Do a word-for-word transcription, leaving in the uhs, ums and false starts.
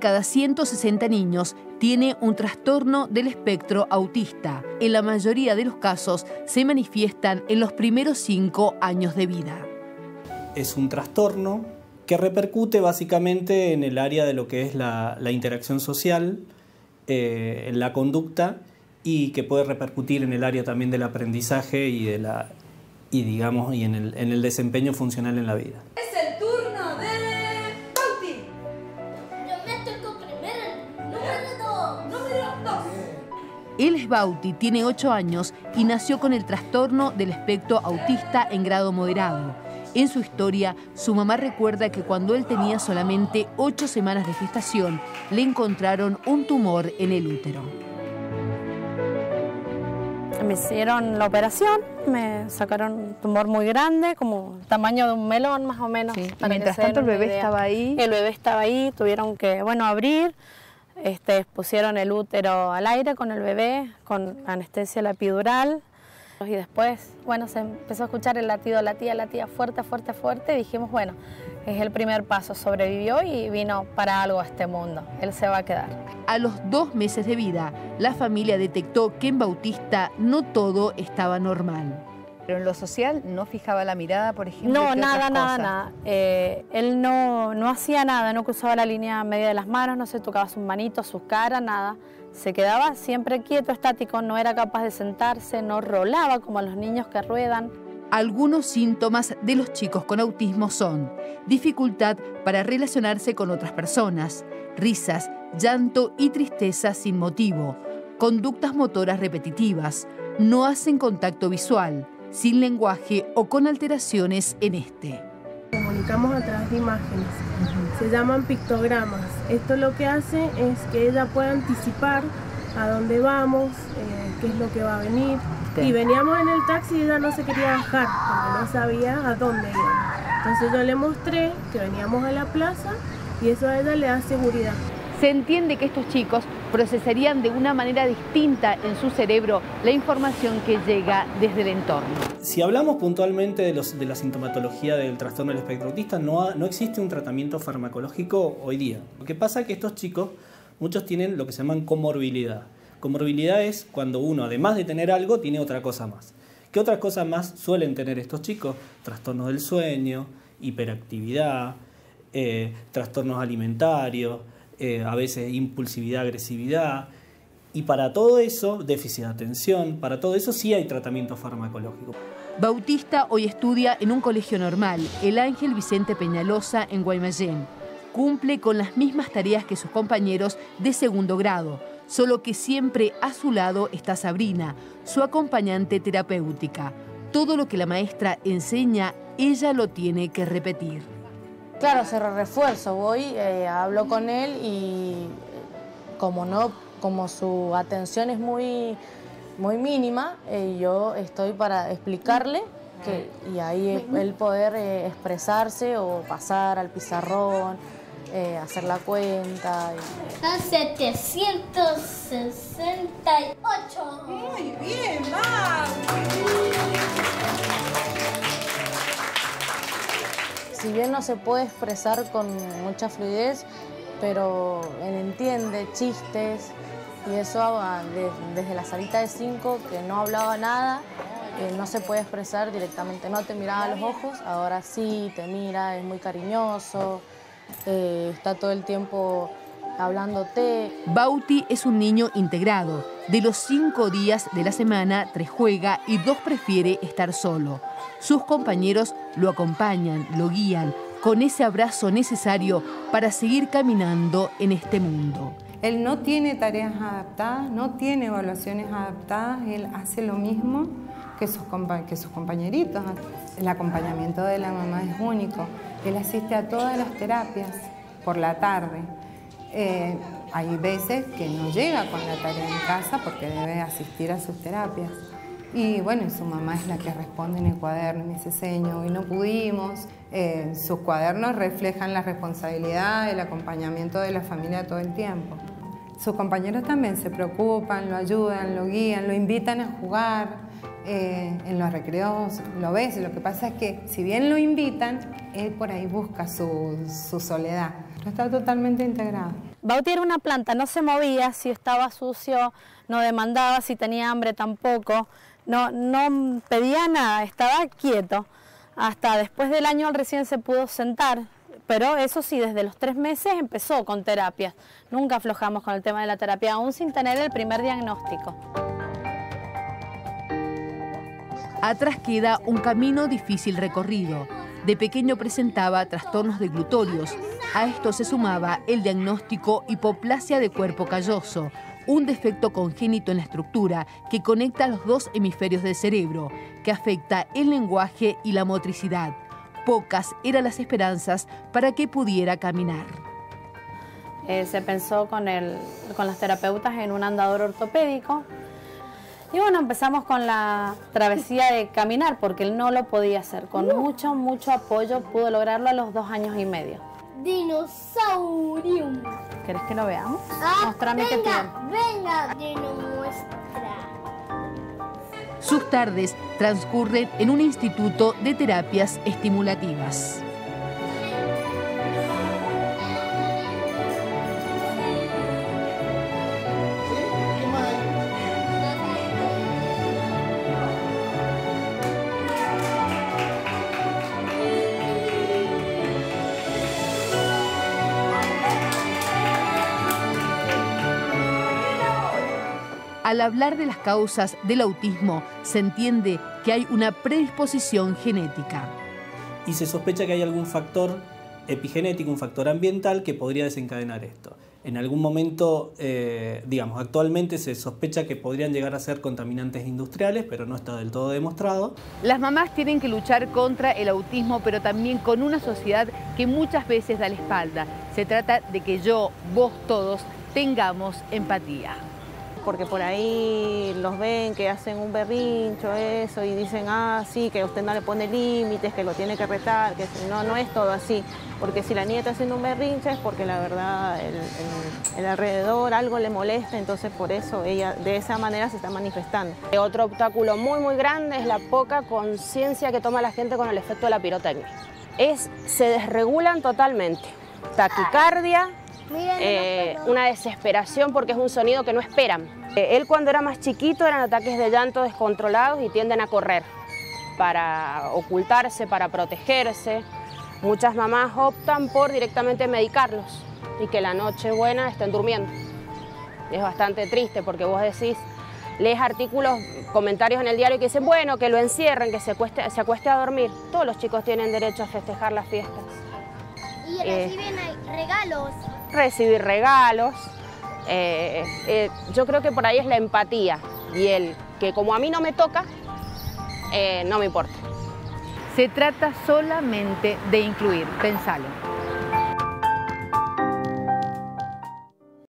cada ciento sesenta niños tiene un trastorno del espectro autista. En la mayoría de los casos se manifiestan en los primeros cinco años de vida. Es un trastorno que repercute básicamente en el área de lo que es la, la interacción social, eh, en la conducta, y que puede repercutir en el área también del aprendizaje y, de la, y, digamos, y en, el, en el desempeño funcional en la vida. Es el turno de Bauti. Yo me tocó primero el número dos. Número dos. Él es Bauti, tiene ocho años y nació con el trastorno del espectro autista en grado moderado. En su historia, su mamá recuerda que cuando él tenía solamente ocho semanas de gestación, le encontraron un tumor en el útero. Me hicieron la operación, me sacaron un tumor muy grande, como el tamaño de un melón más o menos. Sí. Mientras tanto el bebé estaba ahí. El bebé estaba ahí, tuvieron que, bueno, abrir, este, pusieron el útero al aire con el bebé, con anestesia la epidural. Y después, bueno, se empezó a escuchar el latido, latía, latía fuerte, fuerte, fuerte. Y dijimos, bueno, es el primer paso, sobrevivió y vino para algo a este mundo. Él se va a quedar. A los dos meses de vida, la familia detectó que en Bautista no todo estaba normal. Pero en lo social no fijaba la mirada, por ejemplo. No, ¿qué nada, otras nada, cosas? nada. Eh, él no, no hacía nada, no cruzaba la línea media de las manos, no se tocaba sus manitos, su cara, nada. Se quedaba siempre quieto, estático, no era capaz de sentarse, no rolaba como a los niños que ruedan. Algunos síntomas de los chicos con autismo son dificultad para relacionarse con otras personas, risas, llanto y tristeza sin motivo, conductas motoras repetitivas, no hacen contacto visual, sin lenguaje o con alteraciones en este. Comunicamos a través de imágenes, se llaman pictogramas. Esto lo que hace es que ella pueda anticipar a dónde vamos, eh, qué es lo que va a venir. Y veníamos en el taxi y ella no se quería bajar, porque no sabía a dónde íbamos. Entonces yo le mostré que veníamos a la plaza y eso a ella le da seguridad. Se entiende que estos chicos procesarían de una manera distinta en su cerebro la información que llega desde el entorno. Si hablamos puntualmente de, los, de la sintomatología del trastorno del espectro autista, no, ha, no existe un tratamiento farmacológico hoy día. Lo que pasa es que estos chicos, muchos tienen lo que se llaman comorbilidad. Comorbilidad es cuando uno, además de tener algo, tiene otra cosa más. ¿Qué otras cosas más suelen tener estos chicos? Trastornos del sueño, hiperactividad, eh, trastornos alimentarios, eh, a veces impulsividad, agresividad. Y para todo eso, déficit de atención, para todo eso sí hay tratamiento farmacológico. Bautista hoy estudia en un colegio normal, el Ángel Vicente Peñalosa en Guaymallén. Cumple con las mismas tareas que sus compañeros de segundo grado, solo que siempre a su lado está Sabrina, su acompañante terapéutica. Todo lo que la maestra enseña, ella lo tiene que repetir. Claro, se refuerzo, voy, eh, hablo con él y como no, como su atención es muy, muy mínima, eh, yo estoy para explicarle que, y ahí él poder eh, expresarse o pasar al pizarrón, eh, hacer la cuenta. Y... Son setecientos sesenta y ocho. Muy bien, Mau. Si bien no se puede expresar con mucha fluidez, pero él entiende chistes y eso de, desde la salita de cinco, que no hablaba nada, eh, no se puede expresar directamente, no te miraba a los ojos, ahora sí te mira, es muy cariñoso, eh, está todo el tiempo hablándote. Bauti es un niño integrado. De los cinco días de la semana, tres juega y dos prefiere estar solo. Sus compañeros lo acompañan, lo guían, con ese abrazo necesario para seguir caminando en este mundo. Él no tiene tareas adaptadas, no tiene evaluaciones adaptadas, él hace lo mismo que sus, que sus compañeritos. El acompañamiento de la mamá es único. Él asiste a todas las terapias por la tarde. Eh, hay veces que no llega con la tarea en casa porque debe asistir a sus terapias. Y bueno, su mamá es la que responde en el cuaderno, me dice, señor, hoy no pudimos. Eh, sus cuadernos reflejan la responsabilidad, el acompañamiento de la familia todo el tiempo. Sus compañeros también se preocupan, lo ayudan, lo guían, lo invitan a jugar. Eh, en los recreos lo ves, lo que pasa es que si bien lo invitan, él por ahí busca su, su soledad. Pero está totalmente integrado. Bauti era una planta, no se movía, si estaba sucio no demandaba, si tenía hambre tampoco, no, no pedía nada, estaba quieto. Hasta después del año recién se pudo sentar, pero eso sí, desde los tres meses empezó con terapias. Nunca aflojamos con el tema de la terapia, aún sin tener el primer diagnóstico. Atrás queda un camino difícil recorrido. De pequeño presentaba trastornos deglutorios. A esto se sumaba el diagnóstico hipoplasia de cuerpo calloso, un defecto congénito en la estructura que conecta los dos hemisferios del cerebro, que afecta el lenguaje y la motricidad. Pocas eran las esperanzas para que pudiera caminar. Eh, se pensó con, el, con las terapeutas en un andador ortopédico. Y bueno, empezamos con la travesía de caminar, porque él no lo podía hacer. Con mucho, mucho apoyo pudo lograrlo a los dos años y medio. Dinosaurium. ¿Querés que lo veamos? Ah, Mostrame qué tiene. Venga, Dino, muestra. Sus tardes transcurren en un instituto de terapias estimulativas. Al hablar de las causas del autismo, se entiende que hay una predisposición genética. Y se sospecha que hay algún factor epigenético, un factor ambiental que podría desencadenar esto. En algún momento, eh, digamos, actualmente se sospecha que podrían llegar a ser contaminantes industriales, pero no está del todo demostrado. Las mamás tienen que luchar contra el autismo, pero también con una sociedad que muchas veces da la espalda. Se trata de que yo, vos, todos, tengamos empatía. Porque por ahí los ven que hacen un berrincho, eso, y dicen, ah, sí, que usted no le pone límites, que lo tiene que retar, que no, no es todo así. Porque si la niña está haciendo un berrinche es porque la verdad el, el, el alrededor algo le molesta, entonces por eso ella de esa manera se está manifestando. Otro obstáculo muy muy grande es la poca conciencia que toma la gente con el efecto de la pirotecnia. Es, se desregulan totalmente, taquicardia, Eh, una desesperación porque es un sonido que no esperan. Eh, él cuando era más chiquito eran ataques de llanto descontrolados y tienden a correr para ocultarse, para protegerse. Muchas mamás optan por directamente medicarlos y que la noche buena estén durmiendo. Es bastante triste porque vos decís, lees artículos, comentarios en el diario que dicen, bueno, que lo encierren, que se acueste, se acueste a dormir. Todos los chicos tienen derecho a festejar las fiestas. Y reciben eh, regalos. Recibir regalos. Eh, eh, yo creo que por ahí es la empatía y el que como a mí no me toca, eh, no me importa. Se trata solamente de incluir, pensalo.